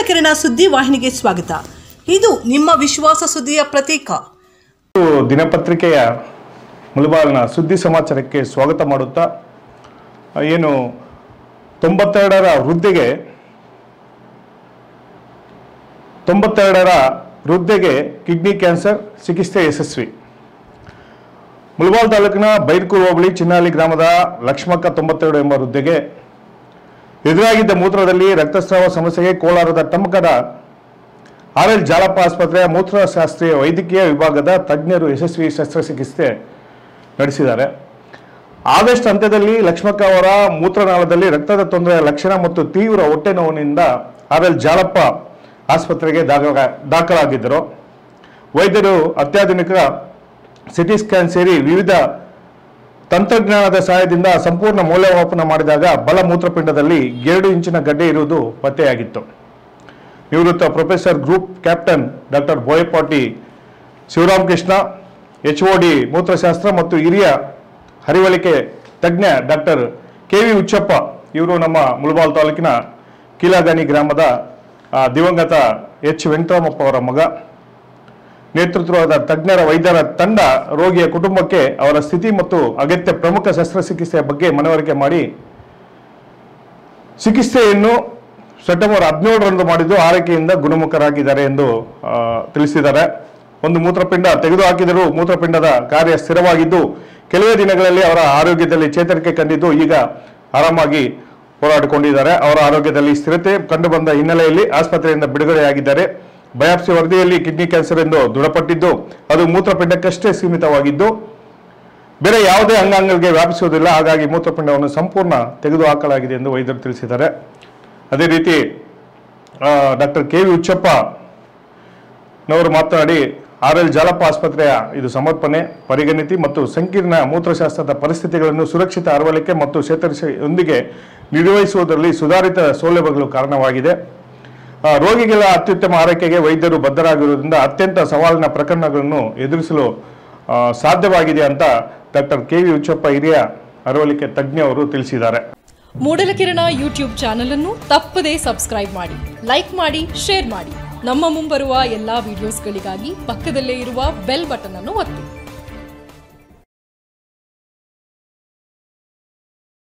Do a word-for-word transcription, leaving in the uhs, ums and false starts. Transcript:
ಮೂಡಲಕಿರಣ ಸುದ್ದಿ ವಾಹಿನಿಗೆ ಸ್ವಾಗತ. ಇದು ನಿಮ್ಮ ವಿಶ್ವಾಸ ಸುದ್ದಿಯ ಪ್ರತೀಕ. ದಿನಪತ್ರಿಕೆಯ ಮುಳಬಾಗಿಲಿನ ಸುದ್ದಿ ಸಮಾಚಾರಕ್ಕೆ ಸ್ವಾಗತ ಮಾಡುತ್ತಾ, ಏನು ತೊಂಬತ್ತೆರಡರ ವೃದ್ಧೆಗೆ ತೊಂಬತ್ತೆರಡರ ವೃದ್ಧೆಗೆ ಕಿಡ್ನಿ ಕ್ಯಾನ್ಸರ್ ಚಿಕಿತ್ಸೆ ಯಶಸ್ವಿ. ಮುಳಬಾಗಿಲು ತಾಲೂಕಿನ ಬೈರ್ಕೂರು ಹೋಬಳಿ ಚಿನ್ನಾಲಿ ಗ್ರಾಮದ ಲಕ್ಷ್ಮಕ್ಕ ತೊಂಬತ್ತೆರಡು ಎಂಬ ವೃದ್ಧೆಗೆ ಎದುರಾಗಿದ್ದ ಮೂತ್ರದಲ್ಲಿ ರಕ್ತಸ್ರಾವ ಸಮಸ್ಯೆಗೆ ಕೋಲಾರದ ಟಮಕದ ಆರ್ ಎಲ್ ಜಾಲಪ್ಪ ಆಸ್ಪತ್ರೆಯ ಮೂತ್ರಶಾಸ್ತ್ರೀಯ ವೈದ್ಯಕೀಯ ವಿಭಾಗದ ತಜ್ಞರು ಯಶಸ್ವಿ ಶಸ್ತ್ರಚಿಕಿತ್ಸೆ ನಡೆಸಿದ್ದಾರೆ. ಆಗಸ್ಟ್ ಅಂತ್ಯದಲ್ಲಿ ಲಕ್ಷ್ಮಕ್ಕ ಅವರ ಮೂತ್ರನಾಳದಲ್ಲಿ ರಕ್ತದ ತೊಂದರೆಯ ಲಕ್ಷಣ ಮತ್ತು ತೀವ್ರ ಹೊಟ್ಟೆ ನೋವಿನಿಂದ ಆರ್ ಎಲ್ ಜಾಲಪ್ಪ ಆಸ್ಪತ್ರೆಗೆ ದಾಖಲಾಗಿದ್ದರು. ವೈದ್ಯರು ಅತ್ಯಾಧುನಿಕ ಸಿಟಿ ಸ್ಕ್ಯಾನ್ ಸೇರಿ ವಿವಿಧ ತಂತ್ರಜ್ಞಾನದ ಸಹಾಯದಿಂದ ಸಂಪೂರ್ಣ ಮೌಲ್ಯಮಾಪನ ಮಾಡಿದಾಗ ಬಲ ಮೂತ್ರಪಿಂಡದಲ್ಲಿ ಎರಡು ಇಂಚಿನ ಗಡ್ಡೆ ಇರುವುದು ಪತ್ತೆಯಾಗಿತ್ತು. ನಿವೃತ್ತ professor group captain doctor Boyapati Sivaramakrishna, H O D ಮೂತ್ರಶಾಸ್ತ್ರ ಮತ್ತು ಹಿರಿಯ ಹರಿವಳಿಕೆ ತಜ್ಞ ಡಾಕ್ಟರ್ ಕೆ ವಿ ಹುಚ್ಚಪ್ಪ ಇವರು ನಮ್ಮ ಮುಳಬಾಗಿಲು ತಾಲೂಕಿನ ಕೀಲಾಗಾನಿ ಗ್ರಾಮದ ದಿವಂಗತ ಎಚ್ ವೆಂಕಟರಾಮಪ್ಪ ಅವರ ಮಗ. ನೇತೃತ್ವದ ತಜ್ಞರ ವೈದ್ಯರ ತಂಡ ರೋಗಿಯ ಕುಟುಂಬಕ್ಕೆ ಅವರ ಸ್ಥಿತಿ ಮತ್ತು ಅಗತ್ಯ ಪ್ರಮುಖ ಶಸ್ತ್ರಚಿಕಿತ್ಸೆಯ ಬಗ್ಗೆ ಮನವರಿಕೆ ಮಾಡಿ ಚಿಕಿತ್ಸೆಯನ್ನು ಸೆಪ್ಟೆಂಬರ್ ಹದಿನೇಳರಂದು ಮಾಡಿದ್ದು ಆರೈಕೆಯಿಂದ ಗುಣಮುಖರಾಗಿದ್ದಾರೆ ಎಂದು ತಿಳಿಸಿದ್ದಾರೆ. ಒಂದು ಮೂತ್ರಪಿಂಡ ತೆಗೆದುಹಾಕಿದರೂ ಮೂತ್ರಪಿಂಡದ ಕಾರ್ಯ ಸ್ಥಿರವಾಗಿದ್ದು ಕೆಲವೇ ದಿನಗಳಲ್ಲಿ ಅವರ ಆರೋಗ್ಯದಲ್ಲಿ ಚೇತರಿಕೆ ಕಂಡಿದ್ದು ಈಗ ಆರಾಮಾಗಿ ಹೋರಾಡಿಕೊಂಡಿದ್ದಾರೆ. ಅವರ ಆರೋಗ್ಯದಲ್ಲಿ ಸ್ಥಿರತೆ ಕಂಡುಬಂದ ಹಿನ್ನೆಲೆಯಲ್ಲಿ ಆಸ್ಪತ್ರೆಯಿಂದ ಬಿಡುಗಡೆಯಾಗಿದ್ದಾರೆ. ಬಯಾಪ್ಸಿ ವರದಿಯಲ್ಲಿ ಕಿಡ್ನಿ ಕ್ಯಾನ್ಸರ್ ಎಂದು ದೃಢಪಟ್ಟಿದ್ದು ಅದು ಮೂತ್ರಪಿಂಡಕ್ಕಷ್ಟೇ ಸೀಮಿತವಾಗಿದ್ದು ಬೇರೆ ಯಾವುದೇ ಅಂಗಾಂಗಗಳಿಗೆ ವ್ಯಾಪಿಸುವುದಿಲ್ಲ. ಹಾಗಾಗಿ ಮೂತ್ರಪಿಂಡವನ್ನು ಸಂಪೂರ್ಣ ತೆಗೆದುಹಾಕಲಾಗಿದೆ ಎಂದು ವೈದ್ಯರು ತಿಳಿಸಿದ್ದಾರೆ. ಅದೇ ರೀತಿ ಡಾಕ್ಟರ್ ಕೆ ವಿ ಹುಚ್ಚಪ್ಪ ನವರು ಮಾತನಾಡಿ ಆರ್ ಎಲ್ ಜಾಲಪ್ಪ ಆಸ್ಪತ್ರೆಯ ಇದು ಸಮರ್ಪಣೆ, ಪರಿಗಣಿತಿ ಮತ್ತು ಸಂಕೀರ್ಣ ಮೂತ್ರಶಾಸ್ತ್ರದ ಪರಿಸ್ಥಿತಿಗಳನ್ನು ಸುರಕ್ಷಿತ ಅರವಳಿಕೆ ಮತ್ತು ಚೇತರಿಕೆಯೊಂದಿಗೆ ನಿರ್ವಹಿಸುವುದರಲ್ಲಿ ಸುಧಾರಿತ ಸೌಲಭ್ಯಗಳು ಕಾರಣವಾಗಿದೆ. ರೋಗಿಗಳ ಅತ್ಯುತ್ತಮ ಆರೈಕೆಗೆ ವೈದ್ಯರು ಬದ್ಧರಾಗಿರುವುದರಿಂದ ಅತ್ಯಂತ ಸವಾಲಿನ ಪ್ರಕರಣಗಳನ್ನು ಎದುರಿಸಲು ಸಾಧ್ಯವಾಗಿದೆ ಅಂತ ಡಾಕ್ಟರ್ ಕೆ ವಿ ಹುಚ್ಚಪ್ಪ ಹಿರಿಯ ಅರವಳಿಕೆ ತಜ್ಞರು ತಿಳಿಸಿದ್ದಾರೆ. ಮೂಡಲಕಿರಣ ಯೂಟ್ಯೂಬ್ ಚಾನೆಲ್ ಅನ್ನು ತಪ್ಪದೇ ಸಬ್ಸ್ಕ್ರೈಬ್ ಮಾಡಿ, ಲೈಕ್ ಮಾಡಿ, ಶೇರ್ ಮಾಡಿ. ನಮ್ಮ ಮುಂಬರುವ ಎಲ್ಲಾ ವಿಡಿಯೋಸ್ಗಳಿಗಾಗಿ ಪಕ್ಕದಲ್ಲೇ ಇರುವ ಬೆಲ್ ಬಟನ್ ಅನ್ನು ಒತ್ತಿ.